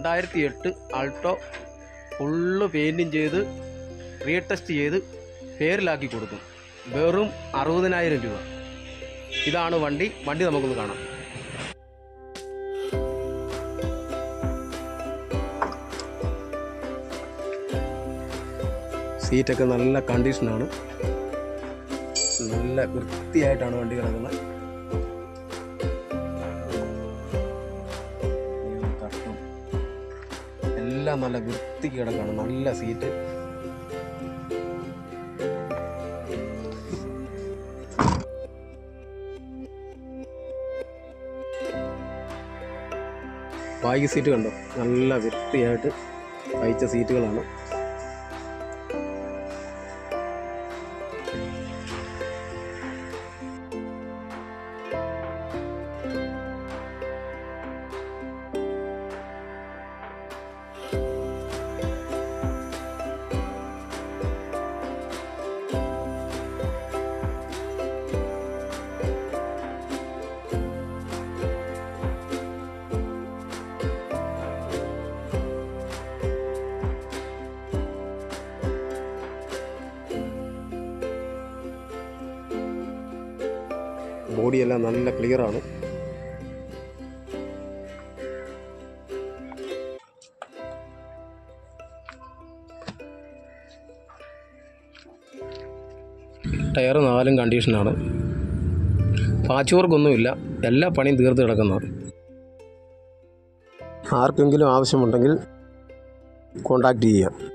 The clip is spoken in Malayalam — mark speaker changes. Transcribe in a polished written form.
Speaker 1: 2008 ആൾട്ടോ ഫുള്ള് പെയിൻറ്റിങ് ചെയ്ത് റീടെസ്റ്റ് ചെയ്ത് പേരിലാക്കി കൊടുക്കും. വെറും 60,000 രൂപ. ഇതാണ് വണ്ടി നമുക്കൊന്ന് കാണാം. സീറ്റൊക്കെ നല്ല കണ്ടീഷനാണ്, നല്ല വൃത്തിയായിട്ടാണ് വണ്ടി കിടക്കുന്നത്. എല്ലാം നല്ല വൃത്തിക്ക് കിടക്കാണ്, നല്ല സീറ്റ്. ബാക്ക് സീറ്റ് കണ്ടോ, നല്ല വൃത്തിയായിട്ട് തയ്ച്ച സീറ്റുകളാണ്. ബോഡിയെല്ലാം നല്ല ക്ലിയറാണ്. ടയർ 4 കണ്ടീഷനാണ്. പാച്ച് വർക്കൊന്നുമില്ല, എല്ലാ പണിയും തീർത്ത് കിടക്കുന്നതാണ്. ആർക്കെങ്കിലും ആവശ്യമുണ്ടെങ്കിൽ കോൺടാക്റ്റ് ചെയ്യാം.